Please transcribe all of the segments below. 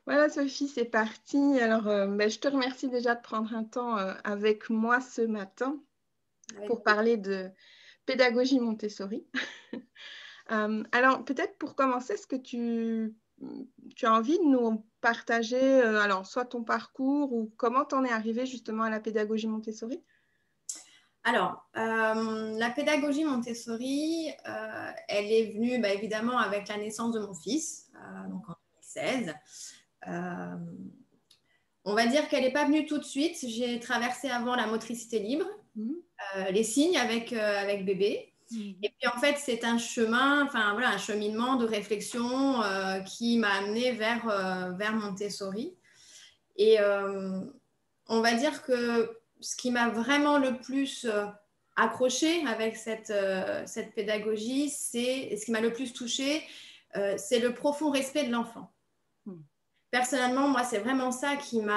Voilà, Sophie, c'est parti. Alors, je te remercie déjà de prendre un temps avec moi ce matin Avec pour parler de pédagogie Montessori. Alors, peut-être pour commencer, est-ce que tu as envie de nous partager, alors, soit ton parcours ou comment tu en es arrivé justement à la pédagogie Montessori? Alors, la pédagogie Montessori, elle est venue évidemment avec la naissance de mon fils, donc en 2016. Euh, on va dire qu'elle n'est pas venue tout de suite. J'ai traversé avant la motricité libre, Mhm. les signes avec bébé. Et Mhm. puis en fait, c'est un chemin, enfin voilà, un cheminement de réflexion qui m'a amenée vers Montessori. Et on va dire que ce qui m'a vraiment le plus accroché avec cette pédagogie, c'est ce qui m'a le plus touché, c'est le profond respect de l'enfant. Mhm. Personnellement, moi, c'est vraiment ça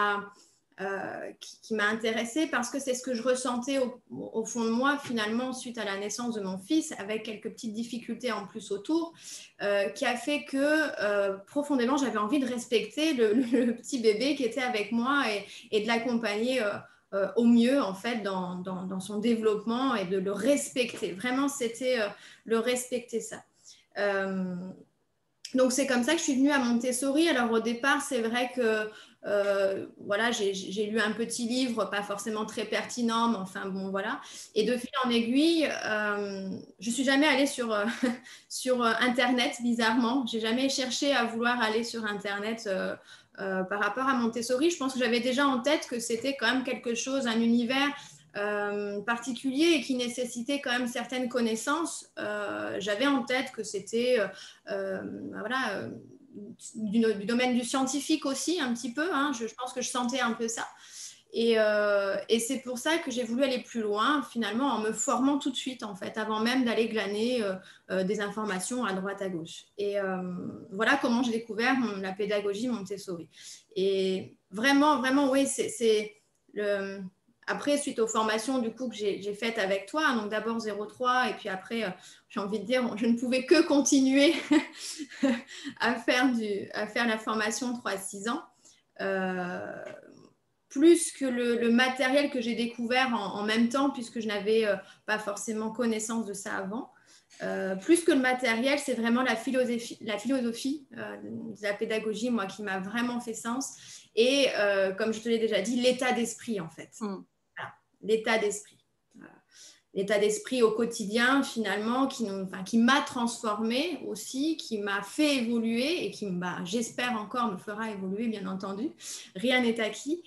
qui m'a intéressée parce que c'est ce que je ressentais au fond de moi finalement suite à la naissance de mon fils avec quelques petites difficultés en plus autour qui a fait que profondément j'avais envie de respecter le petit bébé qui était avec moi et de l'accompagner au mieux en fait dans son développement et de le respecter. Vraiment, c'était le respecter ça. Euh, donc, c'est comme ça que je suis venue à Montessori. Alors, au départ, c'est vrai que voilà, j'ai lu un petit livre, pas forcément très pertinent, mais enfin, bon, voilà. Et de fil en aiguille, je ne suis jamais allée sur Internet, bizarrement. Je n'ai jamais cherché à vouloir aller sur Internet par rapport à Montessori. Je pense que j'avais déjà en tête que c'était quand même quelque chose, un univers particulier et qui nécessitait quand même certaines connaissances. J'avais en tête que c'était voilà, du domaine du scientifique aussi un petit peu, hein. Je pense que je sentais un peu ça. Et c'est pour ça que j'ai voulu aller plus loin, finalement, en me formant tout de suite, en fait, avant même d'aller glaner des informations à droite, à gauche. Et voilà comment j'ai découvert la pédagogie Montessori. Et vraiment, vraiment, oui, c'est le... Après, suite aux formations du coup que j'ai faites avec toi, donc d'abord 0,3 et puis après, j'ai envie de dire, je ne pouvais que continuer à faire la formation 3-6 ans. Euh, plus que le matériel que j'ai découvert en même temps, puisque je n'avais pas forcément connaissance de ça avant. Plus que le matériel, c'est vraiment la philosophie de la pédagogie, moi, qui m'a vraiment fait sens. Et comme je te l'ai déjà dit, l'état d'esprit, en fait. Mhm. Voilà, l'état d'esprit. L'état d'esprit au quotidien, finalement, qui m'a transformée aussi, qui m'a fait évoluer et qui, j'espère encore, me fera évoluer, bien entendu. Rien n'est acquis.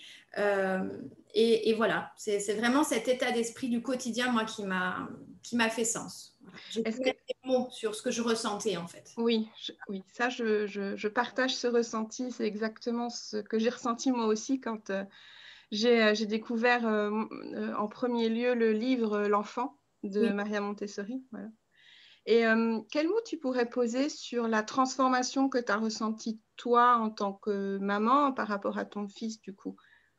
Et voilà, c'est vraiment cet état d'esprit du quotidien, moi, qui m'a fait sens. Voilà. J'ai pu Est-ce que, mettre des mots sur ce que je ressentais, en fait. oui, oui, ça, je partage ce ressenti. C'est exactement ce que j'ai ressenti moi aussi quand j'ai découvert en premier lieu le livre L'enfant de Oui. Maria Montessori. Voilà. Et quel mot tu pourrais poser sur la transformation que tu as ressentie toi en tant que maman par rapport à ton fils du coup?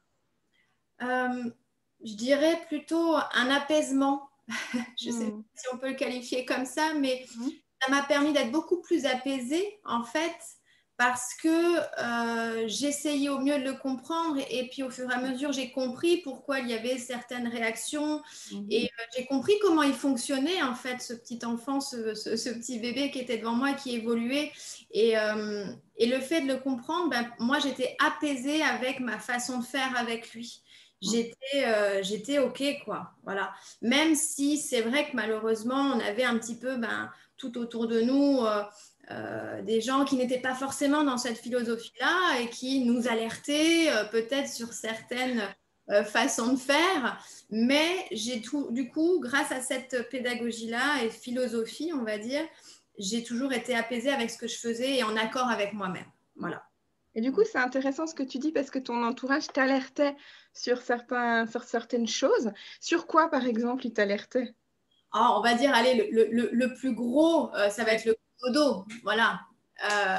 Euh, je dirais plutôt un apaisement. Je ne sais pas Mhm. si on peut le qualifier comme ça, mais Mhm. ça m'a permis d'être beaucoup plus apaisée, en fait, parce que j'essayais au mieux de le comprendre et puis au fur et à mesure, j'ai compris pourquoi il y avait certaines réactions et Mhm. j'ai compris comment il fonctionnait, en fait, ce petit enfant, ce petit bébé qui était devant moi, qui évoluait. Et le fait de le comprendre, moi, j'étais apaisée avec ma façon de faire avec lui. J'étais OK, quoi. Voilà. Même si c'est vrai que malheureusement, on avait un petit peu tout autour de nous des gens qui n'étaient pas forcément dans cette philosophie-là et qui nous alertaient peut-être sur certaines façons de faire. Mais du coup, grâce à cette pédagogie-là et philosophie, on va dire, j'ai toujours été apaisée avec ce que je faisais et en accord avec moi-même. Voilà. Et du coup, c'est intéressant ce que tu dis parce que ton entourage t'alertait sur certaines choses. Sur quoi, par exemple, il t'alertait? On va dire, allez, le plus gros, ça va Ouais. être le dodo. Voilà. Euh,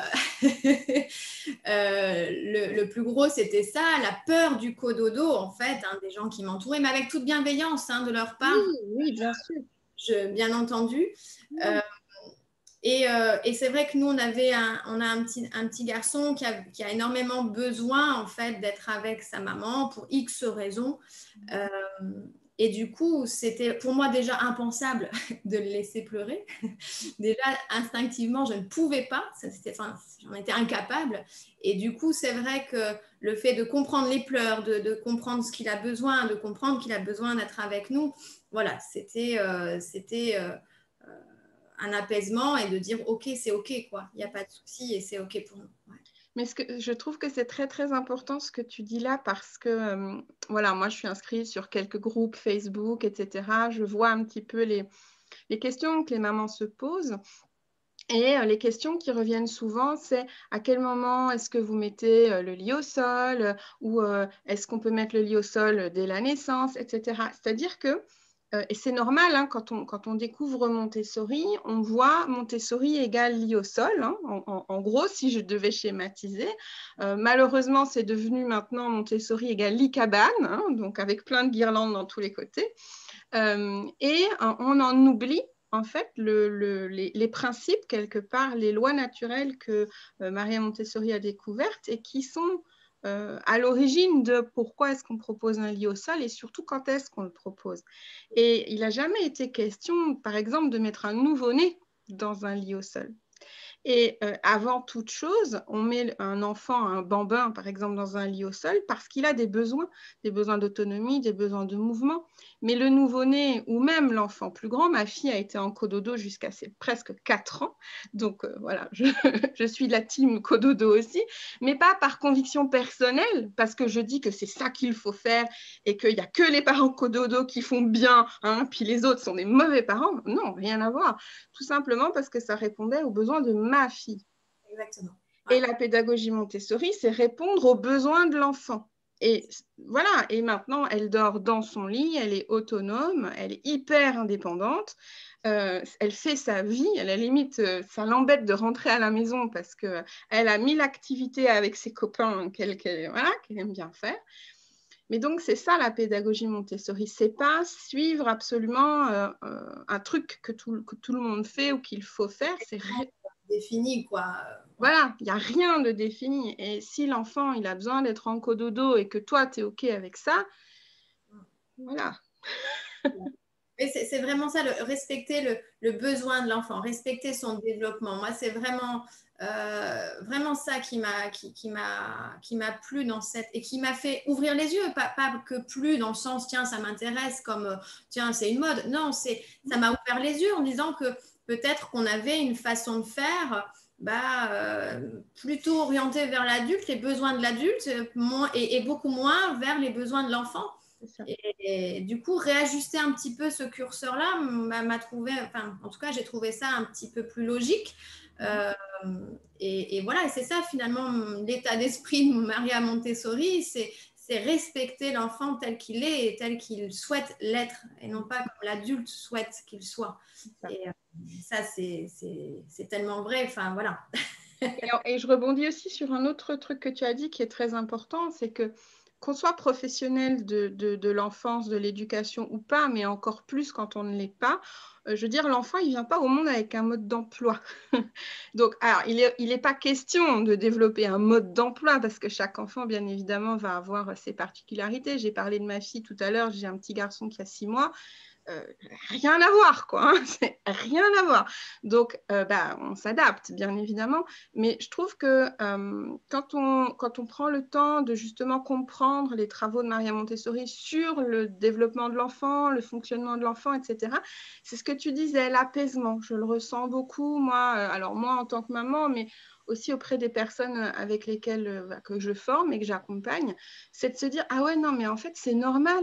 le plus gros, c'était ça, la peur du cododo, en fait, hein, des gens qui m'entouraient, mais avec toute bienveillance hein, de leur Oui, part, oui, bien sûr. bien entendu. Euh, Et c'est vrai que nous, on a un petit garçon qui a énormément besoin, en fait, d'être avec sa maman pour X raisons. Euh, et du coup, c'était pour moi déjà impensable de le laisser pleurer. Déjà, instinctivement, je ne pouvais pas. J'en étais incapable. Et du coup, c'est vrai que le fait de comprendre les pleurs, de comprendre ce qu'il a besoin, de comprendre qu'il a besoin d'être avec nous, voilà, c'était un apaisement et de dire ok, c'est ok, quoi. Il n'y a pas de souci et c'est ok pour nous. Ouais. Mais je trouve que c'est très, très important ce que tu dis là parce que, voilà, moi, je suis inscrite sur quelques groupes Facebook, etc. Je vois un petit peu les questions que les mamans se posent. Et les questions qui reviennent souvent, c'est à quel moment est-ce que vous mettez le lit au sol ou est-ce qu'on peut mettre le lit au sol dès la naissance, etc. C'est-à-dire que, et c'est normal, hein, quand on découvre Montessori, on voit Montessori égale lit au sol. Hein, en gros, si je devais schématiser, malheureusement, c'est devenu maintenant Montessori égale lit cabane, hein, donc avec plein de guirlandes dans tous les côtés. Et on en oublie en fait les principes, quelque part, les lois naturelles que Maria Montessori a découvertes et qui sont à l'origine de pourquoi est-ce qu'on propose un lit au sol et surtout quand est-ce qu'on le propose. Et il n'a jamais été question, par exemple, de mettre un nouveau-né dans un lit au sol. Et avant toute chose, on met un enfant, un bambin, par exemple, dans un lit au sol parce qu'il a des besoins d'autonomie, des besoins de mouvement. Mais le nouveau-né ou même l'enfant plus grand, ma fille a été en cododo jusqu'à ses presque 4 ans. Donc voilà, je suis de la team cododo aussi, mais pas par conviction personnelle, parce que je dis que c'est ça qu'il faut faire et qu'il n'y a que les parents cododo qui font bien, hein, puis les autres sont des mauvais parents. Non, rien à voir. Tout simplement parce que ça répondait aux besoins de ma fille. Exactement. Ouais. Et la pédagogie Montessori, c'est répondre aux besoins de l'enfant. Et voilà, et maintenant, elle dort dans son lit, elle est autonome, elle est hyper indépendante, elle fait sa vie, à la limite, ça l'embête de rentrer à la maison parce qu'elle a 1000 activités avec ses copains qu'elle aime bien faire. Mais donc, c'est ça la pédagogie Montessori. C'est pas suivre absolument un truc que tout le monde fait ou qu'il faut faire. C'est défini, quoi. Voilà, il n'y a rien de défini. Et si l'enfant, il a besoin d'être en cododo et que toi, tu es OK avec ça, voilà. C'est vraiment ça, respecter le besoin de l'enfant, respecter son développement. Moi, c'est vraiment ça qui m'a plu dans cette et qui m'a fait ouvrir les yeux, pas que plu dans le sens tiens ça m'intéresse comme tiens c'est une mode. Non, ça m'a ouvert les yeux en disant que peut-être qu'on avait une façon de faire plutôt orientée vers l'adulte, les besoins de l'adulte, et beaucoup moins vers les besoins de l'enfant. Et du coup, réajuster un petit peu ce curseur-là m'a trouvé, enfin, en tout cas, j'ai trouvé ça un petit peu plus logique. Et voilà, et c'est ça finalement l'état d'esprit de Maria Montessori, c'est respecter l'enfant tel qu'il est et tel qu'il souhaite l'être, et non pas comme l'adulte souhaite qu'il soit. Et ça, c'est tellement vrai. Enfin, voilà. Et je rebondis aussi sur un autre truc que tu as dit qui est très important, c'est que qu'on soit professionnel de l'enfance, de l'éducation ou pas, mais encore plus quand on ne l'est pas, je veux dire, l'enfant, il ne vient pas au monde avec un mode d'emploi. Donc, alors, il n'est pas question de développer un mode d'emploi parce que chaque enfant, bien évidemment, va avoir ses particularités. J'ai parlé de ma fille tout à l'heure, j'ai un petit garçon qui a 6 mois. Rien à voir, quoi. Hein, c'est rien à voir. Donc, on s'adapte, bien évidemment. Mais je trouve que quand on prend le temps de justement comprendre les travaux de Maria Montessori sur le développement de l'enfant, le fonctionnement de l'enfant, etc., c'est ce que tu disais, l'apaisement. Je le ressens beaucoup, moi, alors moi en tant que maman, mais aussi auprès des personnes avec lesquelles que je forme et que j'accompagne, c'est de se dire, ah ouais, non, mais en fait, c'est normal.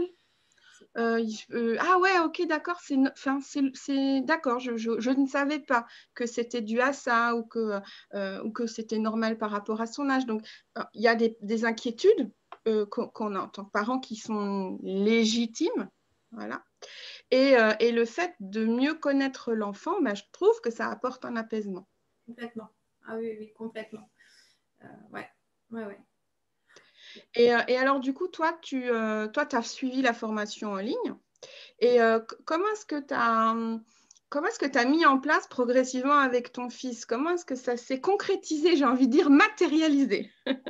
Ah ouais, ok, d'accord, d'accord, je ne savais pas que c'était dû à ça ou que c'était normal par rapport à son âge. Donc, il y a des inquiétudes qu'on a en tant que parents qui sont légitimes, voilà. Et le fait de mieux connaître l'enfant, je trouve que ça apporte un apaisement. Complètement. Ah oui, oui, complètement. Ouais, ouais, ouais. Et alors, du coup, toi, tu as suivi la formation en ligne. Et comment est-ce que tu as... comment est-ce que tu as mis en place progressivement avec ton fils? Comment est-ce que ça s'est concrétisé, j'ai envie de dire matérialisé?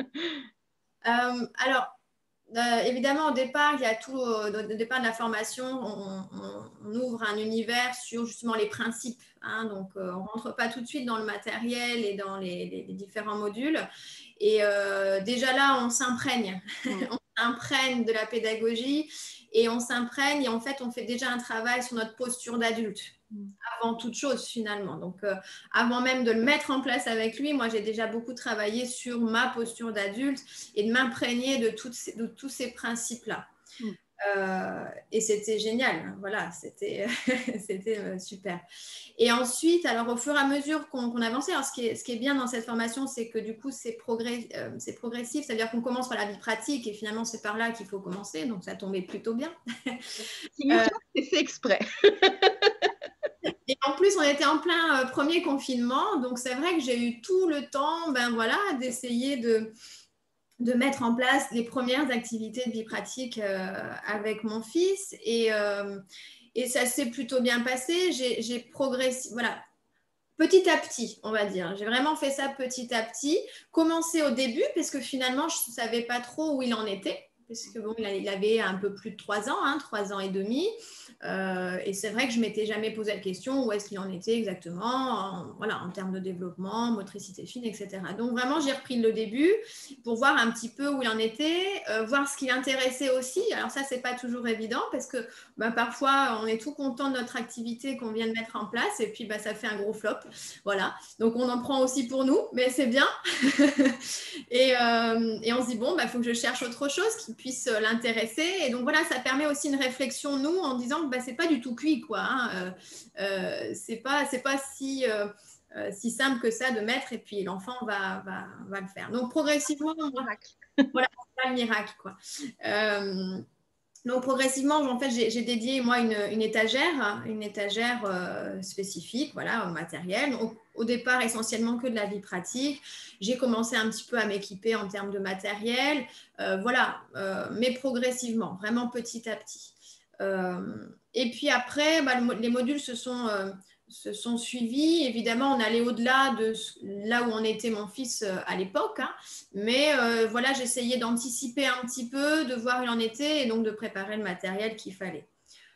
Alors, évidemment, au départ, il y a tout, au départ de la formation, on ouvre un univers sur justement les principes. Hein, donc, on ne rentre pas tout de suite dans le matériel et dans les différents modules. Et déjà là, on s'imprègne. On s'imprègne de la pédagogie et on s'imprègne. Et en fait, on fait déjà un travail sur notre posture d'adulte. Avant toute chose finalement. Donc, avant même de le mettre en place avec lui, moi j'ai déjà beaucoup travaillé sur ma posture d'adulte et de m'imprégner de tous ces principes-là. Et c'était génial, voilà, c'était super. Et ensuite, alors au fur et à mesure qu'on avançait, alors ce qui est bien dans cette formation, c'est que du coup c'est progressif, c'est-à-dire qu'on commence par la vie pratique et finalement c'est par là qu'il faut commencer, donc ça tombait plutôt bien. C'est fait exprès. Et en plus, on était en plein premier confinement, donc c'est vrai que j'ai eu tout le temps d'essayer de mettre en place les premières activités de vie pratique avec mon fils. Et ça s'est plutôt bien passé. J'ai progressé, voilà, petit à petit, on va dire. J'ai vraiment fait ça petit à petit. Commencé au début, parce que finalement, je ne savais pas trop où il en était. Parce que bon, il avait un peu plus de 3 ans, 3 ans et demi. Et c'est vrai que je ne m'étais jamais posé la question où est-ce qu'il en était exactement, en termes de développement, motricité fine, etc. Donc vraiment, j'ai repris le début pour voir un petit peu où il en était, voir ce qui l'intéressait aussi. Alors ça, ce n'est pas toujours évident parce que parfois, on est tout content de notre activité qu'on vient de mettre en place et puis ça fait un gros flop. Voilà. Donc on en prend aussi pour nous, mais c'est bien. et on se dit, bon, faut que je cherche autre chose qui puisse l'intéresser. Et donc voilà, ça permet aussi une réflexion, nous, en disant que c'est pas du tout cuit, quoi. C'est pas si simple que ça de mettre et puis l'enfant va le faire. Donc progressivement, voilà, c'est pas le miracle, quoi. Donc progressivement, en fait, j'ai dédié moi une étagère spécifique, voilà, au matériel. Donc, au départ, essentiellement que de la vie pratique. J'ai commencé un petit peu à m'équiper en termes de matériel, mais progressivement, vraiment petit à petit. Et puis après, les modules se sont suivis. Évidemment, on allait au-delà de là où en était mon fils à l'époque. Mais j'essayais d'anticiper un petit peu, de voir où il en était et donc de préparer le matériel qu'il fallait.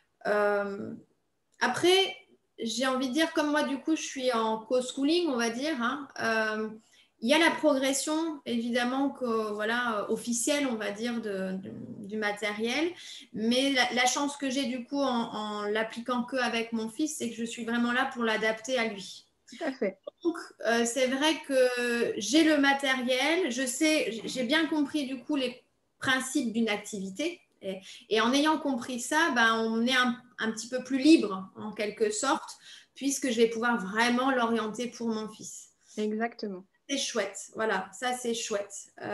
Après, j'ai envie de dire, comme moi, du coup, je suis en co-schooling, on va dire, il y a la progression, évidemment, officielle, on va dire, du matériel. Mais la chance que j'ai, du coup, en l'appliquant qu'avec mon fils, c'est que je suis vraiment là pour l'adapter à lui. Tout à fait. Donc, c'est vrai que j'ai le matériel, j'ai bien compris, du coup, les principes d'une activité. Et en ayant compris ça, on est un petit peu plus libre, en quelque sorte, puisque je vais pouvoir vraiment l'orienter pour mon fils. Exactement. C'est chouette, voilà, ça c'est chouette.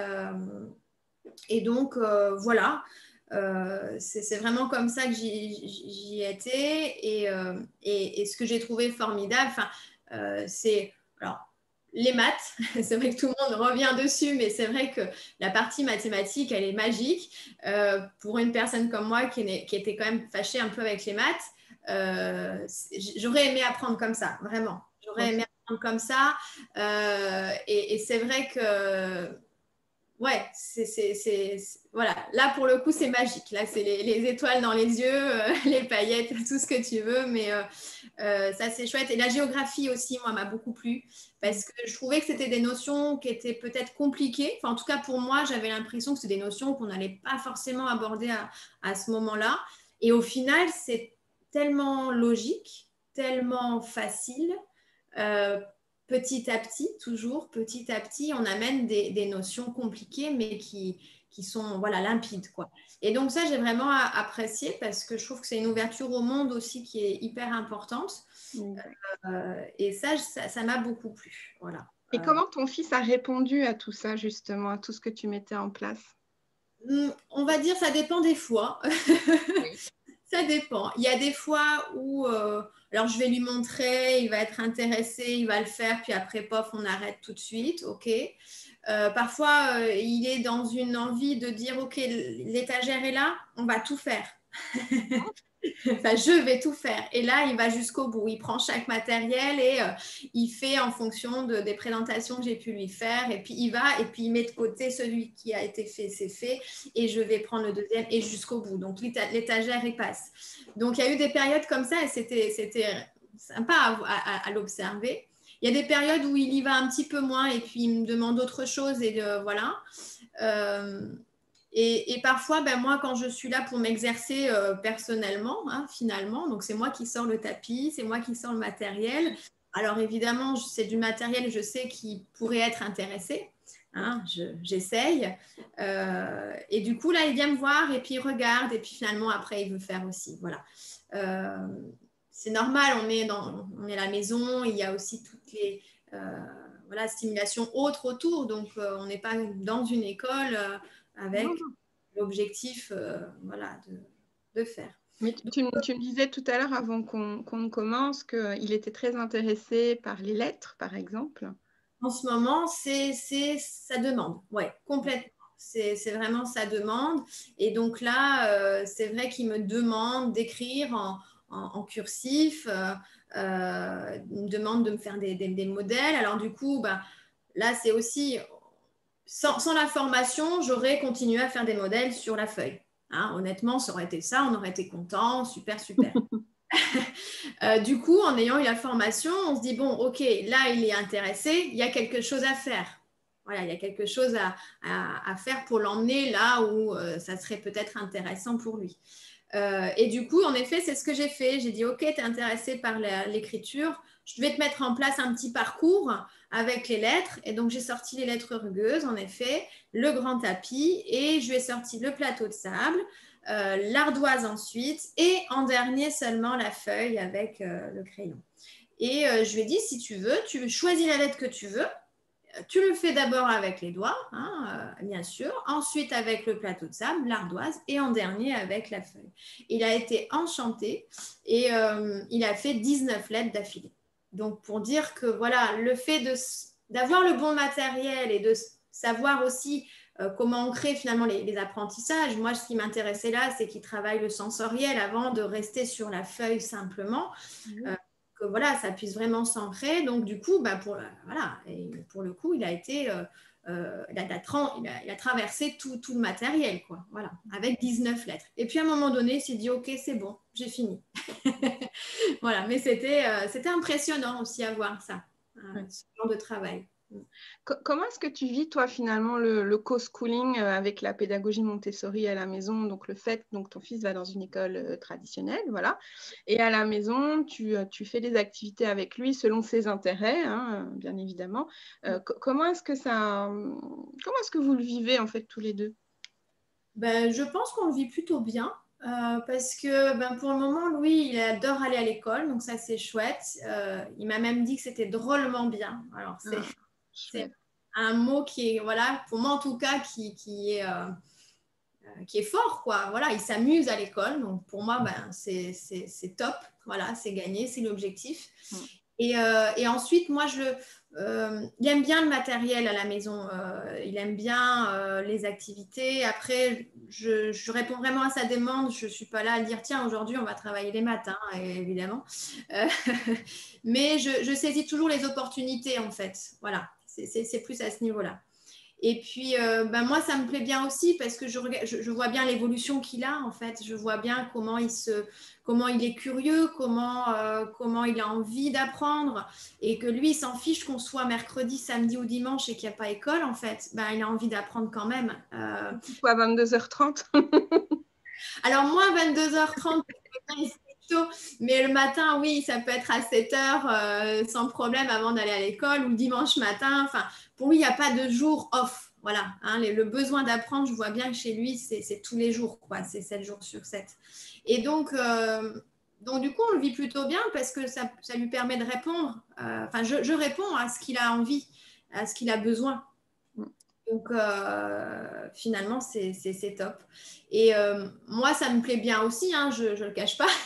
Et donc, voilà, c'est vraiment comme ça que j'y étais. Et ce que j'ai trouvé formidable, c'est... Alors, les maths, c'est vrai que tout le monde revient dessus, mais c'est vrai que la partie mathématique, elle est magique. Pour une personne comme moi qui était quand même fâchée un peu avec les maths, j'aurais aimé apprendre comme ça, vraiment. J'aurais aimé apprendre comme ça. Et c'est vrai que, ouais, voilà. Là, pour le coup, c'est magique. Là, c'est les étoiles dans les yeux, les paillettes, tout ce que tu veux. Mais ça, c'est chouette. Et la géographie aussi, moi, m'a beaucoup plu parce que je trouvais que c'était des notions qui étaient peut-être compliquées. Enfin, en tout cas, pour moi, j'avais l'impression que c'était des notions qu'on n'allait pas forcément aborder à ce moment-là. Et au final, c'est tellement logique, tellement facile. Petit à petit, toujours petit à petit, on amène des notions compliquées, mais qui sont limpides, quoi. Et donc ça, j'ai vraiment apprécié parce que je trouve que c'est une ouverture au monde aussi qui est hyper importante. Et ça m'a beaucoup plu. Voilà. Et comment ton fils a répondu à tout ça, justement, à tout ce que tu mettais en place? On va dire, ça dépend des fois. Oui. Ça dépend. Il y a des fois où, alors je vais lui montrer, il va être intéressé, il va le faire, puis après, pof, on arrête tout de suite, ok. Parfois, il est dans une envie de dire, ok, l'étagère est là, on va tout faire. Enfin, je vais tout faire. Et là, il va jusqu'au bout. Il prend chaque matériel et il fait en fonction des présentations que j'ai pu lui faire. Et puis, il va et puis il met de côté celui qui a été fait, c'est fait. Et je vais prendre le deuxième et jusqu'au bout. Donc, l'étagère, il passe. Donc, il y a eu des périodes comme ça et c'était sympa à l'observer. Il y a des périodes où il y va un petit peu moins et puis il me demande autre chose et voilà. Et parfois, ben, moi, quand je suis là pour m'exercer personnellement, hein, finalement, donc c'est moi qui sors le tapis, c'est moi qui sors le matériel. Alors évidemment, c'est du matériel, je sais, qui pourrait être intéressé. Hein, j'essaye. Et du coup, là, il vient me voir et puis il regarde et puis finalement, après, il veut faire aussi. Voilà. C'est normal, on est à la maison, il y a aussi toutes les voilà, stimulations autres autour, donc on n'est pas dans une école avec l'objectif voilà, de faire. Mais tu me disais tout à l'heure, avant qu'on ne commence, qu'il était très intéressé par les lettres, par exemple. En ce moment, c'est sa demande, ouais, complètement. C'est vraiment sa demande. Et donc là, c'est vrai qu'il me demande d'écrire en cursif, il me demande de me faire des modèles. Alors du coup, bah, là, c'est aussi, sans la formation, j'aurais continué à faire des modèles sur la feuille. Hein, honnêtement, ça aurait été ça, on aurait été content, super, super. Du coup, en ayant eu la formation, on se dit, bon, ok, là, il est intéressé, il y a quelque chose à faire. Voilà, il y a quelque chose à faire pour l'emmener là où ça serait peut-être intéressant pour lui. Et du coup, en effet, c'est ce que j'ai fait. J'ai dit, ok, tu es intéressé par l'écriture, je vais te mettre en place un petit parcours avec les lettres. Et donc, j'ai sorti les lettres rugueuses, en effet, le grand tapis, et je lui ai sorti le plateau de sable, l'ardoise ensuite, et en dernier seulement la feuille avec le crayon. Et je lui ai dit, si tu veux, tu choisis la lettre que tu veux. Tu le fais d'abord avec les doigts, hein, bien sûr, ensuite avec le plateau de sable, l'ardoise, et en dernier avec la feuille. Il a été enchanté et il a fait 19 lettres d'affilée. Donc, pour dire que voilà, le fait d'avoir le bon matériel et de savoir aussi comment on crée finalement les apprentissages. Moi, ce qui m'intéressait là, c'est qu'il travaille le sensoriel avant de rester sur la feuille simplement. Que voilà, ça puisse vraiment s'ancrer. Donc, du coup, bah, voilà, et pour le coup, il a été, il a traversé tout le matériel, quoi, voilà, avec 19 lettres. Et puis, à un moment donné, il s'est dit, OK, c'est bon, j'ai fini. Voilà, mais c'était impressionnant aussi à voir ça, ce genre de travail. Comment est-ce que tu vis, toi, finalement, le co-schooling avec la pédagogie Montessori à la maison? Donc, le fait que ton fils va dans une école traditionnelle, voilà. Et à la maison, tu fais des activités avec lui selon ses intérêts, hein, bien évidemment. Comment est-ce que vous le vivez, en fait, tous les deux? Ben, je pense qu'on le vit plutôt bien. Parce que ben, pour le moment, lui, il adore aller à l'école, donc ça c'est chouette. Il m'a même dit que c'était drôlement bien. Alors c'est un mot qui est, voilà, pour moi en tout cas, qui est fort, quoi. Voilà, il s'amuse à l'école, donc pour moi, ben, c'est top. Voilà, c'est gagné, c'est l'objectif. Et ensuite, moi, il aime bien le matériel à la maison. Il aime bien les activités. Après, je réponds vraiment à sa demande. Je ne suis pas là à dire, tiens, aujourd'hui, on va travailler les maths, hein, évidemment. Mais je saisis toujours les opportunités, en fait. Voilà, c'est plus à ce niveau-là. Et puis, ben moi, ça me plaît bien aussi parce que je vois bien l'évolution qu'il a, en fait. Je vois bien comment il est curieux, comment il a envie d'apprendre et que lui, il s'en fiche qu'on soit mercredi, samedi ou dimanche et qu'il n'y a pas école, en fait. Ben, il a envie d'apprendre quand même. Quoi, à 22h30? Alors, moi, 22h30, mais le matin, oui, ça peut être à 7h sans problème avant d'aller à l'école ou le dimanche matin. Enfin, pour lui, il n'y a pas de jour off. Voilà, hein, le besoin d'apprendre, je vois bien que chez lui, c'est tous les jours, quoi. C'est 7 jours sur 7. Et donc, du coup, on le vit plutôt bien parce que ça lui permet de répondre. Enfin, je réponds à ce qu'il a envie, à ce qu'il a besoin. Donc, finalement, c'est top. Et moi, ça me plaît bien aussi, hein, je ne le cache pas,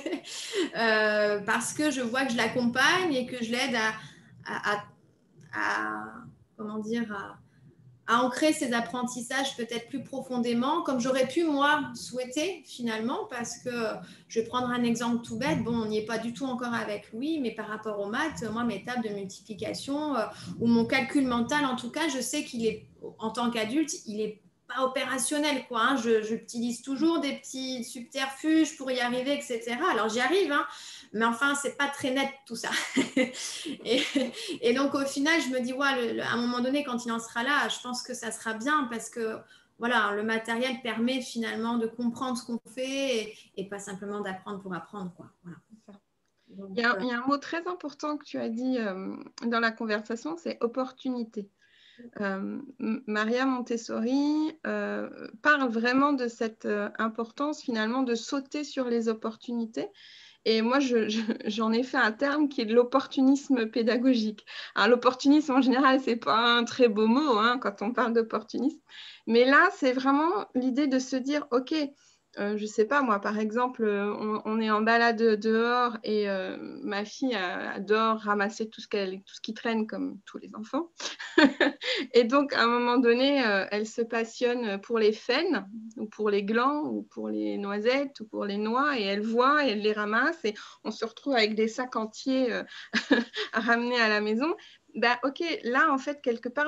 parce que je vois que je l'accompagne et que je l'aide comment dire, à ancrer ces apprentissages peut-être plus profondément, comme j'aurais pu, moi, souhaiter finalement, parce que je vais prendre un exemple tout bête, bon, on n'y est pas du tout encore avec Louis, mais par rapport aux maths, moi, mes tables de multiplication ou mon calcul mental, en tout cas, je sais qu'il est, en tant qu'adulte, il est pas opérationnel, quoi. Hein. J'utilise toujours des petits subterfuges pour y arriver, etc. Alors, j'y arrive, hein, mais enfin, c'est pas très net tout ça. Et donc, au final, je me dis, ouais, à un moment donné, quand il en sera là, je pense que ça sera bien parce que voilà, le matériel permet finalement de comprendre ce qu'on fait et pas simplement d'apprendre pour apprendre, quoi. Voilà. Donc, Il y a un mot très important que tu as dit dans la conversation, c'est opportunité. Maria Montessori parle vraiment de cette importance finalement de sauter sur les opportunités. Et moi, j'en ai fait un terme qui est de l'opportunisme pédagogique. Alors, l'opportunisme, en général, c'est pas un très beau mot hein, quand on parle d'opportunisme. Mais là, c'est vraiment l'idée de se dire, OK, je sais pas, moi, par exemple, on est en balade dehors et ma fille adore ramasser tout ce qui traîne comme tous les enfants. Et donc, à un moment donné, elle se passionne pour les faînes, ou pour les glands, ou pour les noisettes, ou pour les noix, et elle voit, et elle les ramasse, et on se retrouve avec des sacs entiers à ramener à la maison. Ben, ok, là, en fait, quelque part,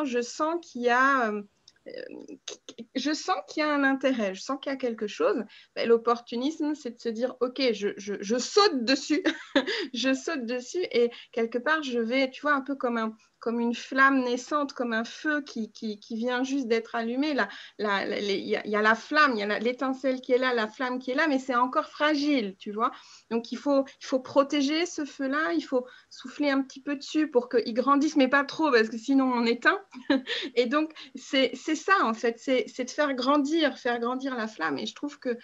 je sens qu'il y a un intérêt, je sens qu'il y a quelque chose. Ben, l'opportunisme, c'est de se dire, ok, je saute dessus, je saute dessus et quelque part, je vais, tu vois, un peu comme une flamme naissante, comme un feu qui vient juste d'être allumé. Il y a la flamme, il y a l'étincelle qui est là, la flamme qui est là, mais c'est encore fragile, tu vois. Donc, il faut protéger ce feu-là, il faut souffler un petit peu dessus pour qu'il grandisse, mais pas trop, parce que sinon on éteint. Et donc, c'est ça, en fait, c'est de faire grandir la flamme. Et je trouve que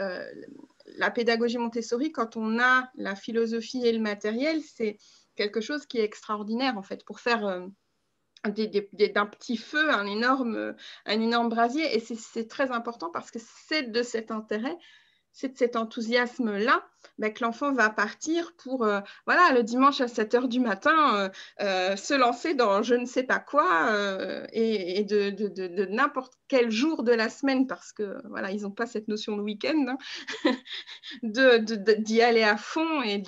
la pédagogie Montessori, quand on a la philosophie et le matériel, c'est quelque chose qui est extraordinaire, en fait, pour faire d'un petit feu un énorme brasier. Et c'est très important parce que c'est de cet intérêt, c'est de cet enthousiasme-là que l'enfant va partir pour, voilà, le dimanche à 7 heures du matin, se lancer dans je ne sais pas quoi et de n'importe quel jour de la semaine, parce que, voilà, ils n'ont pas cette notion de week-end, hein, d'y aller à fond et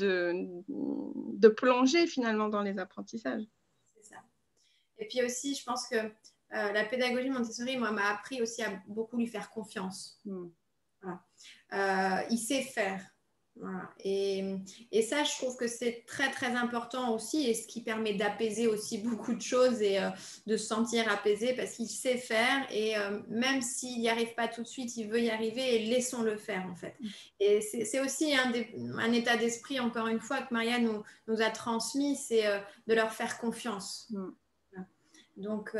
de plonger finalement dans les apprentissages. c'est ça. Et puis aussi, je pense que la pédagogie Montessori, moi, m'a appris aussi à beaucoup lui faire confiance. Voilà. Il sait faire. Voilà. Et ça, je trouve que c'est très, très important aussi et ce qui permet d'apaiser aussi beaucoup de choses et de se sentir apaisé parce qu'il sait faire et même s'il n'y arrive pas tout de suite, il veut y arriver et laissons-le faire en fait. Et c'est aussi un état d'esprit, encore une fois, que Maria nous a transmis, c'est de leur faire confiance. Donc,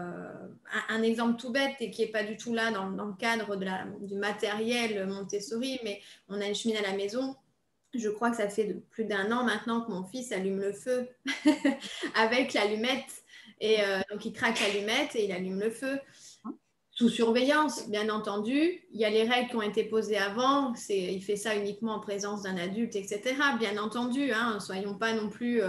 un exemple tout bête et qui n'est pas du tout là dans le cadre du matériel Montessori, mais on a une cheminée à la maison. Je crois que ça fait plus d'1 an maintenant que mon fils allume le feu avec l'allumette. Et donc, il craque l'allumette et il allume le feu. Sous surveillance, bien entendu. Il y a les règles qui ont été posées avant. Il fait ça uniquement en présence d'un adulte, etc. Bien entendu, hein, ne soyons pas non plus...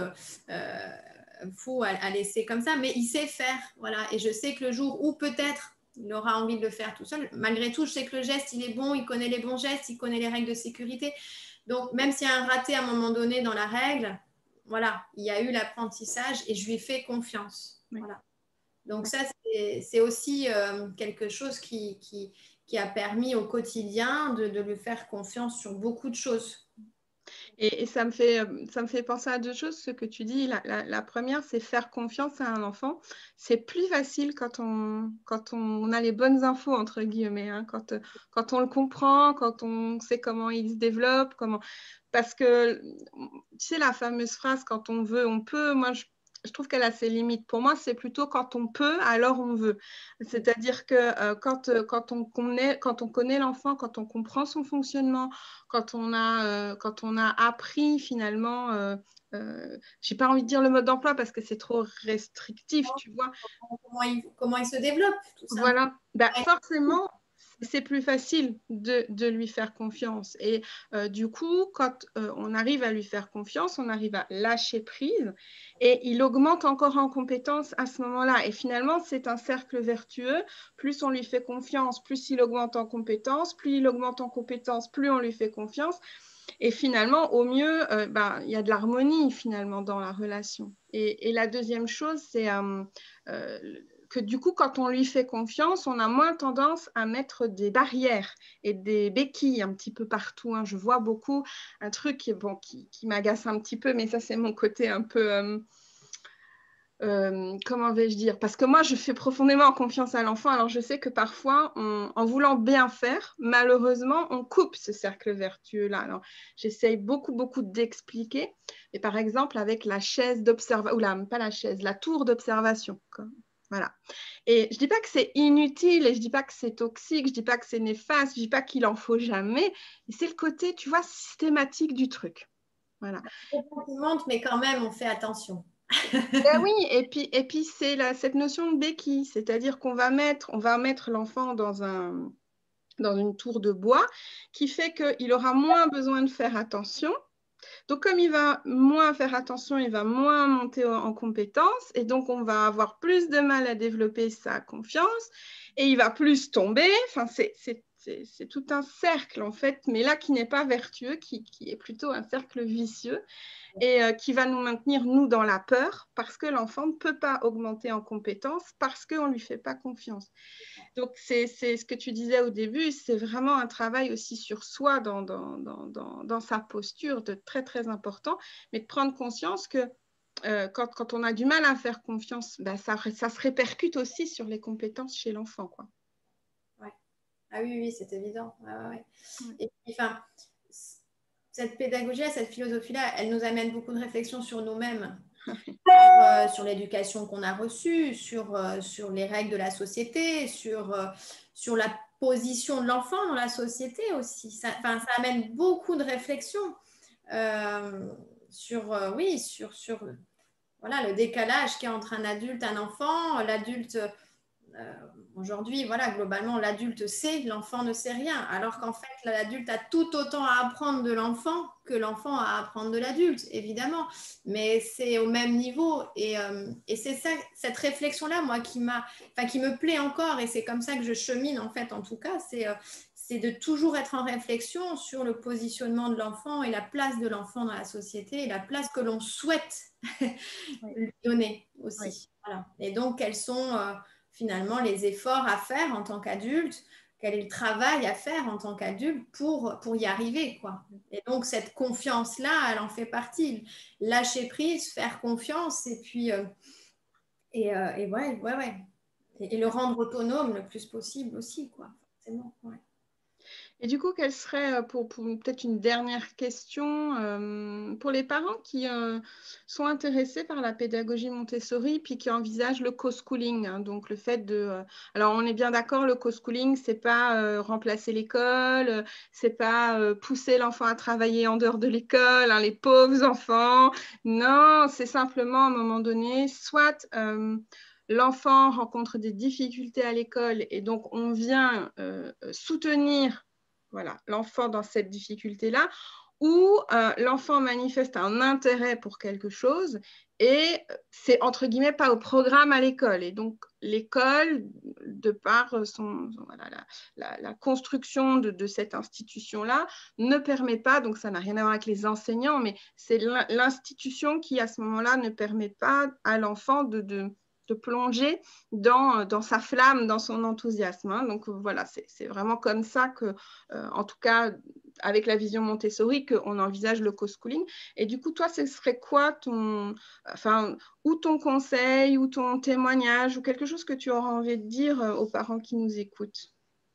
fou à laisser comme ça, mais il sait faire, voilà. Et je sais que le jour où peut-être il aura envie de le faire tout seul, malgré tout, je sais que le geste, il est bon, il connaît les bons gestes, il connaît les règles de sécurité. Donc, même s'il y a un raté à un moment donné dans la règle, voilà, il y a eu l'apprentissage et je lui ai fait confiance. Oui. Voilà. Donc, ça, c'est aussi quelque chose qui a permis au quotidien de lui faire confiance sur beaucoup de choses. Et ça me fait penser à 2 choses, ce que tu dis. La première, c'est faire confiance à un enfant. C'est plus facile quand on a les bonnes infos, entre guillemets, hein, quand on le comprend, quand on sait comment il se développe, parce que, tu sais, la fameuse phrase, quand on veut, on peut, moi, je trouve qu'elle a ses limites. Pour moi, c'est plutôt quand on peut, alors on veut. C'est-à-dire que quand on connaît l'enfant, quand on comprend son fonctionnement, quand on a appris finalement, j'ai pas envie de dire le mode d'emploi parce que c'est trop restrictif, tu vois. Comment il se développe, tout ça. Voilà, bah, Ouais. forcément, c'est plus facile de lui faire confiance. Et du coup, quand on arrive à lui faire confiance, on arrive à lâcher prise et il augmente encore en compétence à ce moment-là. Et finalement, c'est un cercle vertueux. Plus on lui fait confiance, plus il augmente en compétence. Plus il augmente en compétence, plus on lui fait confiance. Et finalement, au mieux, il y a de l'harmonie finalement dans la relation. Et la deuxième chose, c'est que du coup, quand on lui fait confiance, on a moins tendance à mettre des barrières et des béquilles un petit peu partout, hein. Je vois beaucoup un truc qui m'agace un petit peu, mais ça, c'est mon côté un peu... comment vais-je dire? Parce que moi, je fais profondément confiance à l'enfant. Alors, je sais que parfois, en voulant bien faire, malheureusement, on coupe ce cercle vertueux-là. Alors, j'essaye beaucoup d'expliquer. Et par exemple, avec la chaise d'observation, ou pas la chaise, la tour d'observation. Voilà. Et je dis pas que c'est inutile et je dis pas que c'est toxique, je dis pas que c'est néfaste, je dis pas qu'il en faut jamais. Et c'est le côté, tu vois, systématique du truc. Voilà. Mais quand même, on fait attention. Ben oui, et puis c'est cette notion de béquille, c'est-à-dire on va mettre l'enfant dans une tour de bois qui fait qu'il aura moins besoin de faire attention. Donc, comme il va moins faire attention, il va moins monter en compétences et donc on va avoir plus de mal à développer sa confiance et il va plus tomber. Enfin, c'est tout un cercle en fait, mais là qui n'est pas vertueux, qui est plutôt un cercle vicieux et qui va nous maintenir, nous, dans la peur parce que l'enfant ne peut pas augmenter en compétences parce qu'on ne lui fait pas confiance. Donc, c'est ce que tu disais au début, c'est vraiment un travail aussi sur soi dans sa posture, de très important, mais de prendre conscience que quand on a du mal à faire confiance, ben, ça se répercute aussi sur les compétences chez l'enfant, quoi. Ouais. Ah oui, c'est évident. Ouais. Ouais. Et puis, enfin, cette pédagogie, cette philosophie-là, elle nous amène beaucoup de réflexions sur nous-mêmes, sur l'éducation qu'on a reçue, sur les règles de la société, sur la position de l'enfant dans la société aussi. Ça amène beaucoup de réflexions sur voilà, le décalage qu'il y a entre un adulte et un enfant. L'adulte, aujourd'hui, voilà, globalement, l'adulte sait, l'enfant ne sait rien. Alors qu'en fait, l'adulte a tout autant à apprendre de l'enfant que l'enfant a à apprendre de l'adulte, évidemment. Mais c'est au même niveau. Et c'est ça, cette réflexion-là, moi, qui me plaît encore. Et c'est comme ça que je chemine, en fait, en tout cas. C'est de toujours être en réflexion sur le positionnement de l'enfant et la place de l'enfant dans la société et la place que l'on souhaite lui donner aussi. Oui. Voilà. Et donc, quels sont finalement les efforts à faire en tant qu'adulte, quel est le travail à faire en tant qu'adulte pour y arriver, quoi. Et donc, cette confiance-là, elle en fait partie. Lâcher prise, faire confiance et puis, ouais. Et le rendre autonome le plus possible aussi, quoi. Forcément, ouais. Et du coup, quelle serait, pour peut-être une dernière question, pour les parents qui sont intéressés par la pédagogie Montessori, puis qui envisagent le co-schooling, hein, donc le fait de... alors, on est bien d'accord, le co-schooling, c'est pas remplacer l'école, c'est pas pousser l'enfant à travailler en dehors de l'école, hein, les pauvres enfants. Non, c'est simplement, à un moment donné, soit... l'enfant rencontre des difficultés à l'école et donc on vient soutenir, voilà, l'enfant dans cette difficulté-là, ou l'enfant manifeste un intérêt pour quelque chose et c'est entre guillemets pas au programme à l'école. Et donc l'école, de par voilà, la construction de cette institution-là, ne permet pas, donc ça n'a rien à voir avec les enseignants, mais c'est l'institution qui à ce moment-là ne permet pas à l'enfant de plonger dans sa flamme, dans son enthousiasme, hein. Donc voilà, c'est vraiment comme ça que, en tout cas, avec la vision Montessori, qu'on envisage le co-schooling. Et du coup, toi, ce serait quoi ton conseil, ou ton témoignage, ou quelque chose que tu auras envie de dire aux parents qui nous écoutent?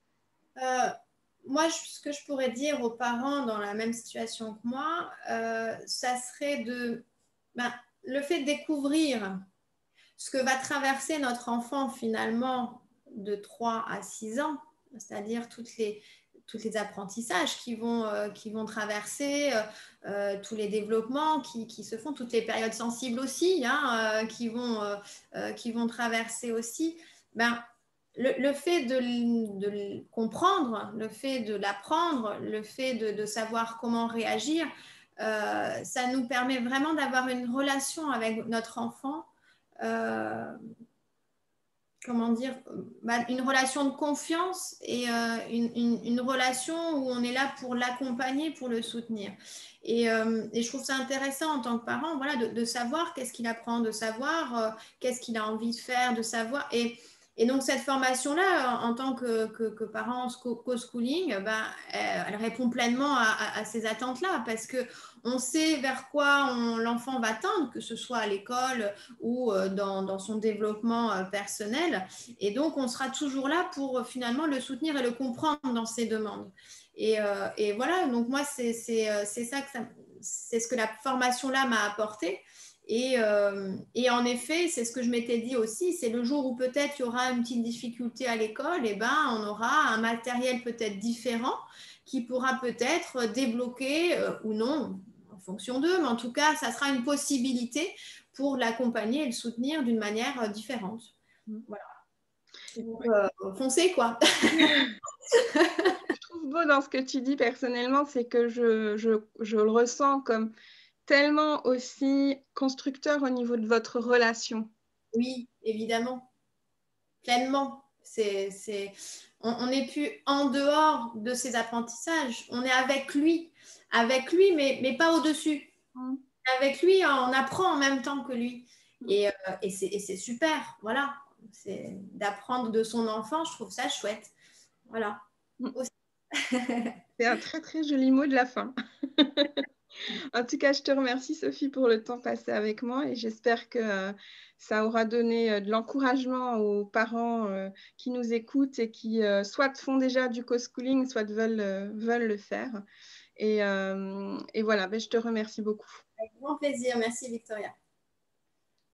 Moi, ce que je pourrais dire aux parents dans la même situation que moi, ça serait le fait de découvrir ce que va traverser notre enfant finalement de 3 à 6 ans, c'est-à-dire tous les apprentissages qui vont traverser, tous les développements qui se font, toutes les périodes sensibles aussi, hein, qui vont traverser aussi. le fait de le comprendre, le fait de l'apprendre, le fait de savoir comment réagir, ça nous permet vraiment d'avoir une relation avec notre enfant, comment dire, une relation de confiance et une relation où on est là pour l'accompagner, pour le soutenir. Et je trouve ça intéressant en tant que parent, voilà, de savoir qu'est-ce qu'il apprend, de savoir qu'est-ce qu'il a envie de faire, de savoir. Et donc, cette formation-là, en tant que parent co-schooling, ben, elle répond pleinement à ces attentes-là parce qu'on sait vers quoi l'enfant va tendre, que ce soit à l'école ou dans son développement personnel. Et donc, on sera toujours là pour finalement le soutenir et le comprendre dans ses demandes. Et voilà, donc moi, c'est ça c'est ce que la formation-là m'a apporté. Et en effet, c'est ce que je m'étais dit aussi, c'est le jour où peut-être il y aura une petite difficulté à l'école, et ben, on aura un matériel peut-être différent qui pourra peut-être débloquer ou non, en fonction d'eux, mais en tout cas, ça sera une possibilité pour l'accompagner et le soutenir d'une manière différente. Voilà. Donc, foncez, quoi. Je trouve beau dans ce que tu dis personnellement, c'est que je le ressens comme tellement aussi constructeur au niveau de votre relation. Oui, évidemment, pleinement. On n'est plus en dehors de ses apprentissages. On est avec lui, mais pas au-dessus. Mm. Avec lui, on apprend en même temps que lui. Et c'est super, voilà. C'est d'apprendre de son enfant, je trouve ça chouette. Voilà. Mm. C'est un très très joli mot de la fin. En tout cas, je te remercie Sophie pour le temps passé avec moi et j'espère que ça aura donné de l'encouragement aux parents qui nous écoutent et qui soit font déjà du co-schooling, soit veulent le faire. Et voilà, ben, je te remercie beaucoup. Avec grand plaisir. Merci Victoria.